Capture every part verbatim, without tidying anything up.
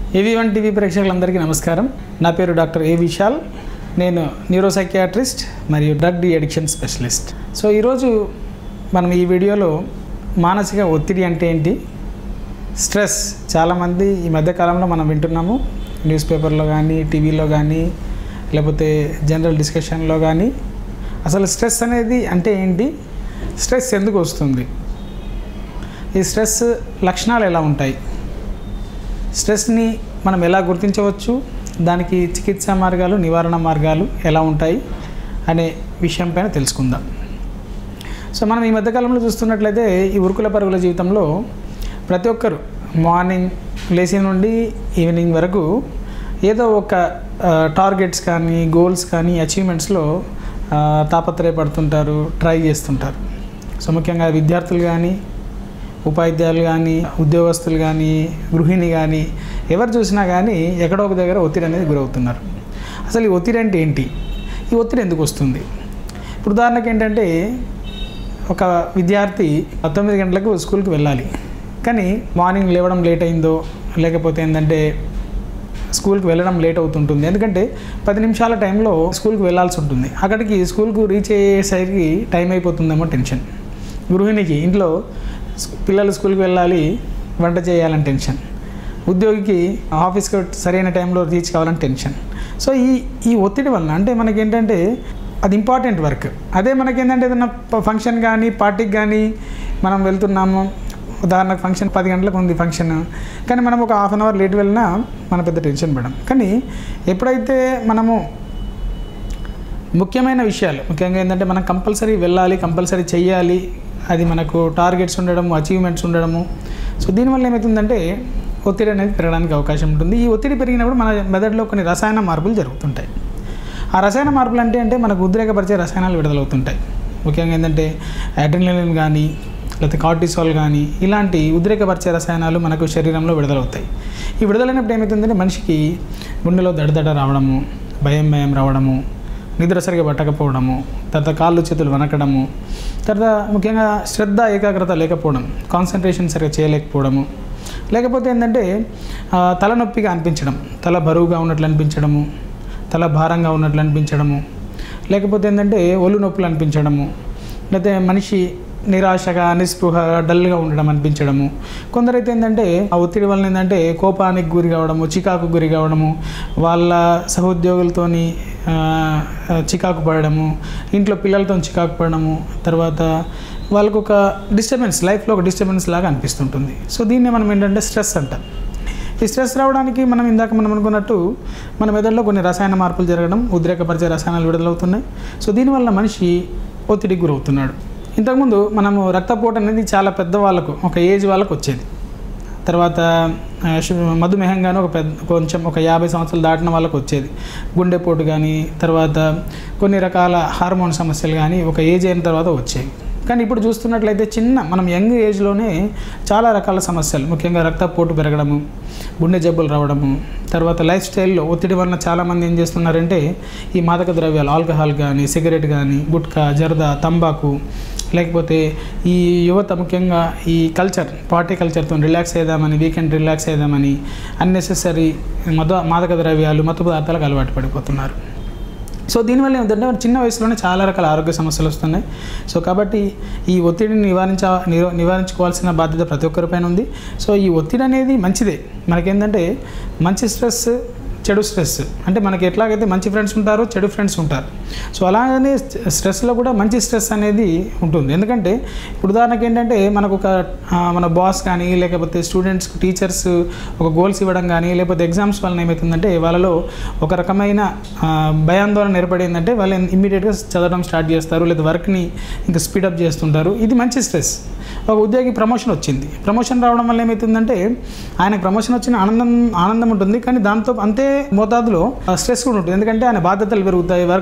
ఏవి one TV ప్రేక్షకులందరికీ నమస్కారం. నా పేరు డాక్టర్ ఏ విశాల్. నేను న్యూరోసైకియాట్రిస్ట్ మరియు drug de addiction specialist. So ఈరోజు మనం ఈ వీడియోలో మానసిక ఒత్తిడి అంటే ఏంటి, స్ట్రెస్, చాలామంది ఈ మధ్యకాలంలో మనం వింటున్నాము న్యూస్ పేపర్లో కానీ టీవీలో కానీ లేకపోతే జనరల్ డిస్కషన్లో కానీ. అసలు స్ట్రెస్ అనేది అంటే ఏంటి, స్ట్రెస్ ఎందుకు వస్తుంది, ఈ స్ట్రెస్ లక్షణాలు ఎలా ఉంటాయి, స్ట్రెస్ని మనం ఎలా గుర్తించవచ్చు, దానికి చికిత్సా మార్గాలు నివారణ మార్గాలు ఎలా ఉంటాయి అనే విషయం పైన తెలుసుకుందాం. సో మనం ఈ మధ్యకాలంలో చూస్తున్నట్లయితే ఈ ఉరుకుల పరుగుల జీవితంలో ప్రతి ఒక్కరు మార్నింగ్ లేచి నుండి ఈవినింగ్ వరకు ఏదో ఒక టార్గెట్స్ కానీ గోల్స్ కానీ అచీవ్మెంట్స్లో తాపత్రయపడుతుంటారు, ట్రై చేస్తుంటారు. సో ముఖ్యంగా విద్యార్థులు కానీ ఉపాధ్యాయులు కానీ ఉద్యోగస్తులు కానీ గృహిణి కానీ ఎవరు చూసినా కానీ ఎక్కడో ఒక దగ్గర ఒత్తిడి అనేది గురవుతున్నారు. అసలు ఈ ఒత్తిడి అంటే ఏంటి, ఈ ఒత్తిడి ఎందుకు వస్తుంది? ఇప్పుడు ఉదాహరణకి ఏంటంటే ఒక విద్యార్థి తొమ్మిది గంటలకు స్కూల్కి వెళ్ళాలి, కానీ మార్నింగ్ లేవడం లేట్ అయిందో లేకపోతే ఏంటంటే స్కూల్కి వెళ్ళడం లేట్ అవుతుంటుంది. ఎందుకంటే పది నిమిషాల టైంలో స్కూల్కి వెళ్ళాల్సి ఉంటుంది. అక్కడికి స్కూల్కు రీచ్ అయ్యేసరికి టైం అయిపోతుందేమో టెన్షన్. గృహిణికి ఇంట్లో పిల్లలు స్కూల్కి వెళ్ళాలి, వంట చేయాలని టెన్షన్. ఉద్యోగికి ఆఫీస్కి సరైన టైంలో రీచ్ కావాలని టెన్షన్. సో ఈ ఈ ఒత్తిడి వలన అంటే మనకేంటంటే అది ఇంపార్టెంట్ వర్క్. అదే మనకేంటంటే ఏదైనా ఫంక్షన్ కానీ పార్టీకి కానీ మనం వెళ్తున్నాము, ఉదాహరణకు ఫంక్షన్ పది గంటలకు ఉంది ఫంక్షన్, కానీ మనం ఒక హాఫ్ అన్ అవర్ లేట్ వెళ్ళినా మన పెద్ద టెన్షన్ పడం. కానీ ఎప్పుడైతే మనము ముఖ్యమైన విషయాలు ముఖ్యంగా ఏంటంటే మనం కంపల్సరీ వెళ్ళాలి, కంపల్సరీ చెయ్యాలి, అది మనకు టార్గెట్స్ ఉండడము, అచీవ్మెంట్స్ ఉండడము, సో దీనివల్ల ఏమవుతుందంటే ఒత్తిడి అనేది పెరగడానికి అవకాశం ఉంటుంది. ఈ ఒత్తిడి పెరిగినప్పుడు మన మెదడులో కొన్ని రసాయన మార్పులు జరుగుతుంటాయి. ఆ రసాయన మార్పులు అంటే అంటే మనకు ఉద్రేకపరిచే రసాయనాలు విడుదలవుతుంటాయి. ముఖ్యంగా ఏంటంటే అడ్రినలిన్ కానీ లేకపోతే కార్టిసాల్ కానీ ఇలాంటి ఉద్రేకపరిచే రసాయనాలు మనకు శరీరంలో విడుదలవుతాయి. ఈ విడుదలైనప్పుడు ఏమవుతుందంటే మనిషికి గుండెలో దడదడ రావడము, భయం భయం రావడము, నిద్ర సరిగా పట్టకపోవడము, తర్వాత కాళ్ళు చేతులు వనకడము, తర్వాత ముఖ్యంగా శ్రద్ధ ఏకాగ్రత లేకపోవడం, కాన్సన్ట్రేషన్ సరిగా చేయలేకపోవడము, లేకపోతే ఏంటంటే తలనొప్పిగా అనిపించడం, తల బరువుగా ఉన్నట్లు అనిపించడము, తల భారంగా ఉన్నట్లు అనిపించడము, లేకపోతే ఏంటంటే ఒళ్ళు నొప్పులు అనిపించడము, లేకపోతే మనిషి నిరాశగా నిస్పృహ డల్గా ఉండడం అనిపించడము. కొందరైతే ఏంటంటే ఆ ఒత్తిడి వలన ఏంటంటే కోపానికి గురి కావడము, చికాకు గురి కావడము, వాళ్ళ సహోద్యోగులతోని చికాకు పడడము, ఇంట్లో పిల్లలతో చికాకు పడడము, తర్వాత వాళ్ళకు ఒక డిస్టర్బెన్స్, లైఫ్లో ఒక డిస్టర్బెన్స్ లాగా అనిపిస్తుంటుంది. సో దీన్ని మనం ఏంటంటే స్ట్రెస్ అంటాం. ఈ స్ట్రెస్ రావడానికి మనం ఇందాక మనం అనుకున్నట్టు మన మెదడులో కొన్ని రసాయన మార్పులు జరగడం, ఉద్రేకపరిచే రసాయనాలు విడుదలవుతున్నాయి. సో దీనివల్ల మనిషి ఒత్తిడికి గురవుతున్నాడు. ఇంతకుముందు మనము రక్తపోటు అనేది చాలా పెద్ద వాళ్ళకు, ఒక ఏజ్ వాళ్ళకు వచ్చేది. తర్వాత మధుమేహంగానే ఒక పెద్ద కొంచెం ఒక యాభై సంవత్సరాలు దాటిన వాళ్ళకు వచ్చేది గుండెపోటు కానీ, తర్వాత కొన్ని రకాల హార్మోన్ సమస్యలు కానీ ఒక ఏజ్ అయిన తర్వాత వచ్చేవి. కానీ ఇప్పుడు చూస్తున్నట్లయితే చిన్న మనం యంగ్ ఏజ్లోనే చాలా రకాల సమస్యలు, ముఖ్యంగా రక్తపోటు పెరగడము, గుండె జబ్బులు రావడము, తర్వాత లైఫ్ స్టైల్లో ఒత్తిడి వలన చాలామంది ఏం చేస్తున్నారంటే ఈ మాదక ద్రవ్యాలు, ఆల్కహాల్ కానీ సిగరెట్ కానీ గుట్కా జర్దా తంబాకు, లేకపోతే ఈ యువత ముఖ్యంగా ఈ కల్చర్ పార్టీ కల్చర్తో రిలాక్స్ అయ్యేదామని, వీకెండ్ రిలాక్స్ అయ్యేదామని అన్నెసెసరీ మద మాదక ద్రవ్యాలు మత్తు పదార్థాలకు అలవాటు పడిపోతున్నారు. సో దీనివల్ల ఏంటంటే చిన్న వయసులోనే చాలా రకాల ఆరోగ్య సమస్యలు వస్తున్నాయి. సో కాబట్టి ఈ ఒత్తిడిని నివారించ నివారించుకోవాల్సిన బాధ్యత ప్రతి ఒక్కరిపైన ఉంది. సో ఈ ఒత్తిడి అనేది మంచిదే, మనకేంటంటే మంచి స్ట్రెస్ చెడు స్ట్రెస్, అంటే మనకి ఎట్లాగైతే మంచి ఫ్రెండ్స్ ఉంటారో చెడు ఫ్రెండ్స్ ఉంటారు. సో అలాగనే స్ట్రెస్లో కూడా మంచి స్ట్రెస్ అనేది ఉంటుంది. ఎందుకంటే ఇప్పుడు ఉదాహరణకి ఏంటంటే మనకు ఒక మన బాస్ కానీ లేకపోతే స్టూడెంట్స్ టీచర్స్ ఒక గోల్స్ ఇవ్వడం కానీ లేకపోతే ఎగ్జామ్స్ వలన ఏమవుతుందంటే వాళ్ళలో ఒక రకమైన భయాందోళన ఏర్పడిందంటే వాళ్ళు ఇమ్మీడియట్గా చదవడం స్టార్ట్ చేస్తారు, లేదా వర్క్ని ఇంకా స్పీడప్ చేస్తుంటారు. ఇది మంచి స్ట్రెస్. ఒక ఉద్యోగి ప్రమోషన్ వచ్చింది, ప్రమోషన్ రావడం వల్ల ఏమవుతుందంటే ఆయనకు ప్రమోషన్ వచ్చిన ఆనందం ఆనందం ఉంటుంది, కానీ దాంతో అంతే మోతాదులో స్ట్రెస్ కూడా ఉంటుంది. ఎందుకంటే ఆయన బాధ్యతలు పెరుగుతాయి, వర్క్ లోడ్ పెరుగుతుంది.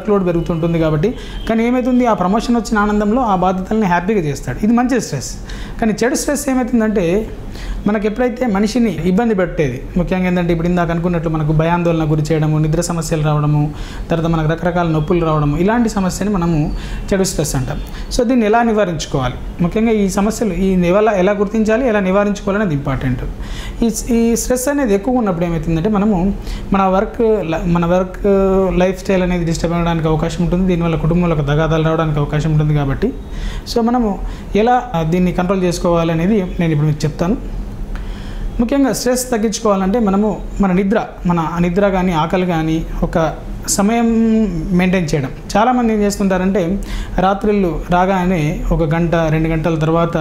జరుగుతుంటుంది కాబట్టి. కానీ ఏమవుతుంది, ఆ ప్రమోషన్ వచ్చిన ఆనందంలో ఆ బాధ్యతల్ని హ్యాపీగా చేస్తాడు. ఇది మంచి స్ట్రెస్. కానీ చెడు స్ట్రెస్ ఏమవుతుందంటే మనకు ఎప్పుడైతే మనిషిని ఇబ్బంది పెట్టేది, ముఖ్యంగా ఏంటంటే ఇప్పుడు ఇందాక అనుకున్నట్లు మనకు భయాందోళన గురి చేయడము, నిద్ర సమస్యలు రావడము, తర్వాత మనకు రకరకాల నొప్పులు రావడము, ఇలాంటి సమస్యని మనము చెడు స్ట్రెస్ అంటాం. సో దీన్ని ఎలా నివారించుకోవాలి, ముఖ్యంగా ఈ సమస్యలు ఈ ఎలా ఎలా గుర్తించాలి, ఎలా నివారించుకోవాలనేది ఇంపార్టెంట్. ఈ ఈ స్ట్రెస్ అనేది ఎక్కువ ఉన్నప్పుడు ఏమవుతుందంటే మనము మన వర్క్ మన వర్క్ లైఫ్ స్టైల్ అనేది డిస్టర్బ్ అవ్వడానికి అవకాశం ఉంటుంది. దీనివల్ల కుటుంబంలో ఒక తగాదాలు రావడానికి అవకాశం ఉంటుంది. కాబట్టి సో మనము ఎలా దీన్ని కంట్రోల్ చేసుకోవాలి అనేది నేను ఇప్పుడు మీకు చెప్తాను. ముఖ్యంగా స్ట్రెస్ తగ్గించుకోవాలంటే మనము మన నిద్ర మన నిద్ర కానీ ఆకలి కానీ ఒక సమయం మెయింటైన్ చేయడం. చాలామంది ఏం చేస్తుంటారంటే రాత్రిళ్ళు రాగానే ఒక గంట రెండు గంటల తర్వాత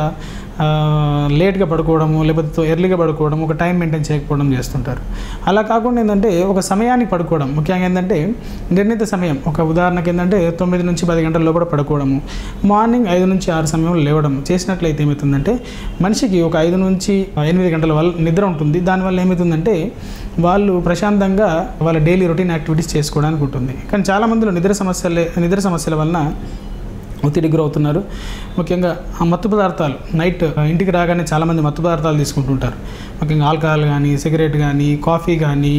లేట్గా పడుకోవడము, లేకపోతే ఎర్లీగా పడుకోవడం, ఒక టైం మెయింటైన్ చేయకపోవడం చేస్తుంటారు. అలా కాకుండా ఏంటంటే ఒక సమయానికి పడుకోవడం. ముఖ్యంగా ఏంటంటే నిర్ణీత సమయం, ఒక ఉదాహరణకి ఏంటంటే తొమ్మిది నుంచి పది గంటల లోపల పడుకోవడము, మార్నింగ్ ఐదు నుంచి ఆరు సమయంలో లేవడం చేసినట్లయితే ఏమవుతుందంటే మనిషికి ఒక ఐదు నుంచి ఎనిమిది గంటల వల్ల నిద్ర ఉంటుంది. దానివల్ల ఏమవుతుందంటే వాళ్ళు ప్రశాంతంగా వాళ్ళ డైలీ రొటీన్ యాక్టివిటీస్ చేసుకోవడానికి ఉంటుంది. కానీ చాలామందిలో నిద్ర సమస్యలే నిద్ర సమస్యల వలన ఒత్తిడి గురవుతున్నారు. ముఖ్యంగా ఆ మత్తు పదార్థాలు నైట్ ఇంటికి రాగానే చాలామంది మత్తు పదార్థాలు తీసుకుంటుంటారు. ముఖ్యంగా ఆల్కహాల్ కానీ, సిగరెట్ కానీ, కాఫీ కానీ,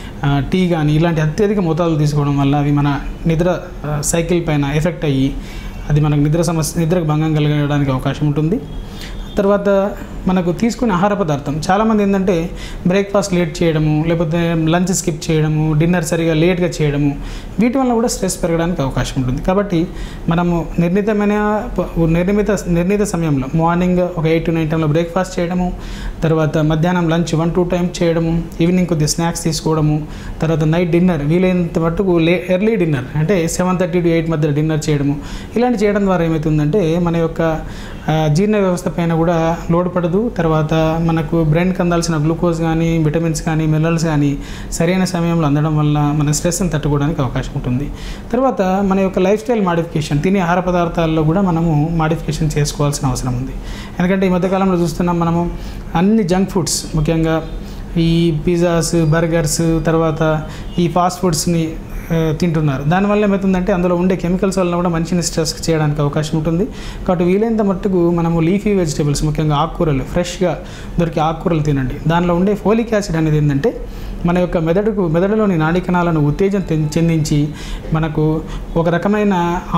టీ కానీ ఇలాంటి అత్యధిక మోతాదులు తీసుకోవడం వల్ల అవి మన నిద్ర సైకిల్ పైన ఎఫెక్ట్ అయ్యి అది మనకు నిద్ర సమస్య నిద్రకు భంగం కలగడానికి అవకాశం ఉంటుంది. తర్వాత మనకు తీసుకునే ఆహార పదార్థం, చాలామంది ఏంటంటే బ్రేక్ఫాస్ట్ లేట్ చేయడము, లేకపోతే లంచ్ స్కిప్ చేయడము, డిన్నర్ సరిగా లేట్గా చేయడము, వీటి వల్ల కూడా స్ట్రెస్ పెరగడానికి అవకాశం ఉంటుంది. కాబట్టి మనము నిర్ణీతమైన నిర్ణీత నిర్ణీత సమయంలో మార్నింగ్ ఒక ఎయిట్ టు నైన్ టైంలో బ్రేక్ఫాస్ట్ చేయడము, తర్వాత మధ్యాహ్నం లంచ్ వన్ టూ టైమ్స్ చేయడము, ఈవినింగ్ కొద్దిగా స్నాక్స్ తీసుకోవడము, తర్వాత నైట్ డిన్నర్ వీలైనంత మట్టుకు లే ఎర్లీ డిన్నర్ అంటే సెవెన్ థర్టీ టు ఎయిట్ మధ్యలో డిన్నర్ చేయడము, ఇలాంటి చేయడం ద్వారా ఏమవుతుందంటే మన యొక్క జీర్ణ వ్యవస్థ పైన కూడా లోడ్ పడదు. తర్వాత మనకు బ్రెయిన్కి అందాల్సిన గ్లూకోజ్ కానీ, విటమిన్స్ కానీ, మినరల్స్ కానీ సరైన సమయంలో అందడం వల్ల మన స్ట్రెస్ని తట్టుకోవడానికి అవకాశం ఉంటుంది. తర్వాత మన యొక్క లైఫ్ స్టైల్ మాడిఫికేషన్, తినే ఆహార పదార్థాల్లో కూడా మనము మాడిఫికేషన్ చేసుకోవాల్సిన అవసరం ఉంది. ఎందుకంటే ఈ మధ్యకాలంలో చూస్తున్నాం మనము అన్ని జంక్ ఫుడ్స్, ముఖ్యంగా ఈ పిజ్జాస్, బర్గర్స్, తర్వాత ఈ ఫాస్ట్ ఫుడ్స్ని తింటున్నారు. దానివల్ల ఏమవుతుందంటే అందులో ఉండే కెమికల్స్ వల్ల కూడా మనిషిని స్ట్రెస్ చేయడానికి అవకాశం ఉంటుంది. కాబట్టి వీలైనంత మట్టుకు మనము లీఫీ వెజిటేబుల్స్, ముఖ్యంగా ఆకుకూరలు, ఫ్రెష్గా దొరికే ఆకుకూరలు తినండి. దానిలో ఉండే ఫోలిక్ యాసిడ్ అనేది ఏంటంటే మన యొక్క మెదడుకు మెదడులోని నాడీ కణాలను ఉత్తేజం చెందించి మనకు ఒక రకమైన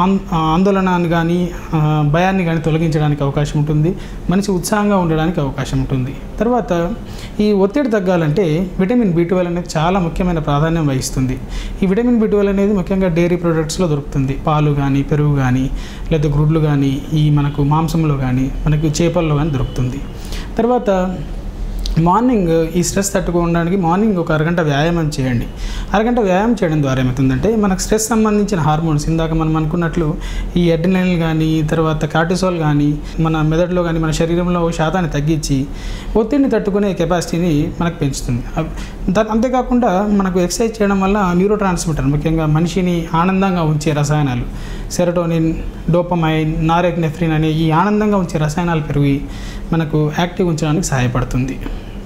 ఆందోళనను కానీ భయాన్ని కానీ తొలగించడానికి అవకాశం ఉంటుంది. మనిషి ఉత్సాహంగా ఉండడానికి అవకాశం ఉంటుంది. తర్వాత ఈ ఒత్తిడి తగ్గాలంటే విటమిన్ బి ట్వెల్వ్ అనేది చాలా ముఖ్యమైన ప్రాధాన్యం వహిస్తుంది. ఈ విటమిన్ బి ట్వెల్వ్ అనేది ముఖ్యంగా డైరీ ప్రొడక్ట్స్లో దొరుకుతుంది. పాలు కానీ, పెరుగు కానీ, లేదా గుడ్లు కానీ, ఈ మనకు మాంసంలో కానీ, మనకు చేపల్లో కానీ దొరుకుతుంది. తర్వాత మార్నింగ్ ఈ స్ట్రెస్ తట్టుకోవడానికి మార్నింగ్ ఒక అరగంట వ్యాయామం చేయండి. అరగంట వ్యాయామం చేయడం ద్వారా ఏమవుతుందంటే మనకు స్ట్రెస్ సంబంధించిన హార్మోన్స్, ఇందాక మనం అనుకున్నట్లు ఈ అడ్రినలిన్ కానీ, తర్వాత కార్టిసోల్ కానీ మన మెదడులో కానీ మన శరీరంలో శాతాన్ని తగ్గించి ఒత్తిడిని తట్టుకునే కెపాసిటీని మనకు పెంచుతుంది. అంతేకాకుండా మనకు ఎక్సర్సైజ్ చేయడం వల్ల న్యూరో ట్రాన్స్మిటర్, ముఖ్యంగా మనిషిని ఆనందంగా ఉంచే రసాయనాలు సెరటోనిన్, డోపమైన్, నారెప్నెఫ్రిన్ అనే ఈ ఆనందంగా ఉంచే రసాయనాలు పెరిగి మనకు యాక్టివ్ ఉంచడానికి సహాయపడుతుంది.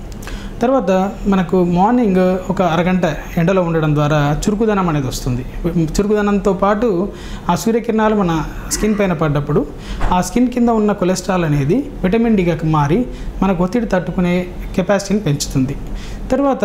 తర్వాత మనకు మార్నింగ్ ఒక అరగంట ఎండలో ఉండడం ద్వారా చురుకుదనం అనేది వస్తుంది. చురుకుదనంతో పాటు ఆ సూర్యకిరణాలు మన స్కిన్ పైన పడ్డప్పుడు ఆ స్కిన్ కింద ఉన్న కొలెస్ట్రాల్ అనేది విటమిన్ డిగా మారి మనకు ఒత్తిడి తట్టుకునే కెపాసిటీని పెంచుతుంది. తర్వాత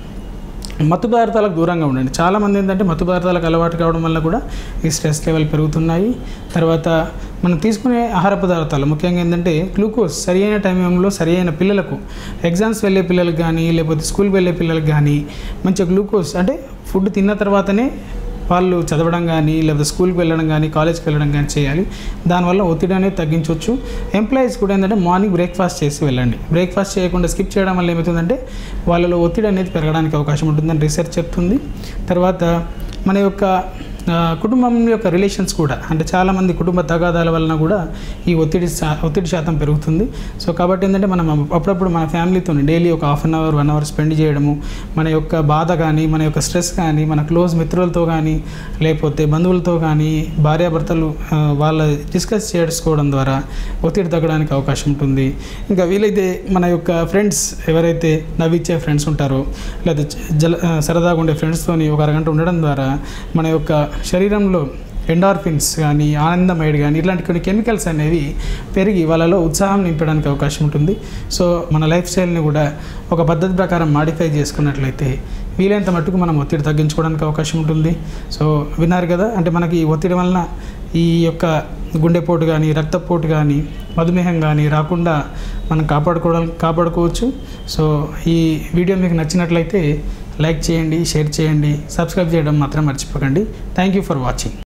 మత్తు పదార్థాలకు దూరంగా ఉండండి. చాలామంది ఏంటంటే మత్తు పదార్థాలకు అలవాటు కావడం వల్ల కూడా ఈ స్ట్రెస్ లెవెల్ పెరుగుతున్నాయి. తర్వాత మనం తీసుకునే ఆహార పదార్థాలు, ముఖ్యంగా ఏంటంటే గ్లూకోజ్ సరైన టైంలో సరైన పిల్లలకు, ఎగ్జామ్స్ వెళ్ళే పిల్లలకు కానీ, లేకపోతే స్కూల్కి వెళ్ళే పిల్లలకు కానీ మంచిగా గ్లూకోజ్ అంటే ఫుడ్ తిన్న తర్వాతనే వాళ్ళు చదవడం కానీ, లేకపోతే స్కూల్కి వెళ్ళడం కానీ, కాలేజ్కి వెళ్ళడం కానీ చేయాలి. దానివల్ల ఒత్తిడి అనేది తగ్గించవచ్చు. ఎంప్లాయీస్ కూడా ఏంటంటే మార్నింగ్ బ్రేక్ఫాస్ట్ చేసి వెళ్ళండి. బ్రేక్ఫాస్ట్ చేయకుండా స్కిప్ చేయడం వల్ల ఏమవుతుందంటే వాళ్ళలో ఒత్తిడి అనేది పెరగడానికి అవకాశం ఉంటుందని రీసెర్చ్ చెప్తుంది. తర్వాత మన యొక్క కుటుంబం యొక్క రిలేషన్స్ కూడా, అంటే చాలామంది కుటుంబ తగాదాల వలన కూడా ఈ ఒత్తిడి ఒత్తిడి శాతం పెరుగుతుంది. సో కాబట్టి ఏంటంటే మనం అప్పుడప్పుడు మన ఫ్యామిలీతో డైలీ ఒక half an hour one hour spend చేయడము, మన యొక్క బాధ కానీ, మన యొక్క స్ట్రెస్ కానీ, మన క్లోజ్ మిత్రులతో కానీ, లేకపోతే బంధువులతో కానీ, భార్యాభర్తలు వాళ్ళ డిస్కస్ చేసుకోవడం ద్వారా ఒత్తిడి తగ్గడానికి అవకాశం ఉంటుంది. ఇంకా వీలైతే మన యొక్క ఫ్రెండ్స్, ఎవరైతే నవ్విచ్చే ఫ్రెండ్స్ ఉంటారో, లేదా జల సరదాగా ఉండే ఫ్రెండ్స్తోని ఒక అరగంట ఉండడం ద్వారా మన యొక్క శరీరంలో ఎండార్ఫిన్స్ కానీ ఆనందమైడ్ కానీ ఇలాంటి కొన్ని కెమికల్స్ అనేవి పెరిగి వాళ్ళలో ఉత్సాహం నింపడానికి అవకాశం ఉంటుంది. సో మన లైఫ్ స్టైల్ని కూడా ఒక పద్ధతి ప్రకారం మాడిఫై చేసుకున్నట్లయితే వీలైనంత మట్టుకు మనం ఒత్తిడి తగ్గించుకోవడానికి అవకాశం ఉంటుంది. సో విన్నారు కదా, అంటే మనకి ఒత్తిడి వలన ఈ యొక్క గుండెపోటు కానీ రక్తపోటు కానీ మధుమేహం కానీ రాకుండా మనం కాపాడుకోవడం కాపాడుకోవచ్చు. సో ఈ వీడియో మీకు నచ్చినట్లయితే లైక్ చేయండి, షేర్ చేయండి, సబ్స్క్రైబ్ చేయడం మాత్రం మర్చిపోకండి. Thank you for watching.